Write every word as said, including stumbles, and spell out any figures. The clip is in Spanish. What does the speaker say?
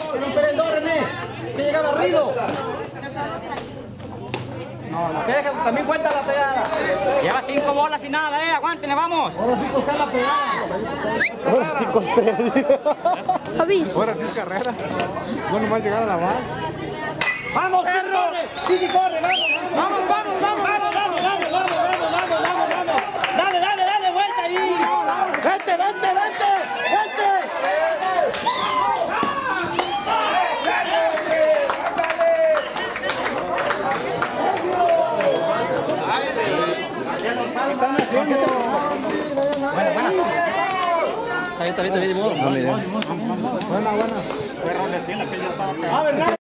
No esperes el dos, René. Que llega barrido. No, no, que deja, también cuenta la pegada. Lleva cinco bolas y nada, eh. Aguántenle, vamos. Ahora sí costea la pegada. Ahora sí costea. Aviso. Ahora sí es carrera. No nomás llegar a la barra. ¡Vamos, sí corre! ¡Sí, sí corre! ¡Vamos, vamos, vamos! ¡Vamos, vamos, vamos, vamos, vamos, vamos, vamos, vamos, vamos! ¡Dale, dale, dale, vuelta ahí! ¡Vente, vente, vente! ¡Vente! ¿Qué están haciendo? Buena, buena. Está bien, está bien, está bien. Buena, buena.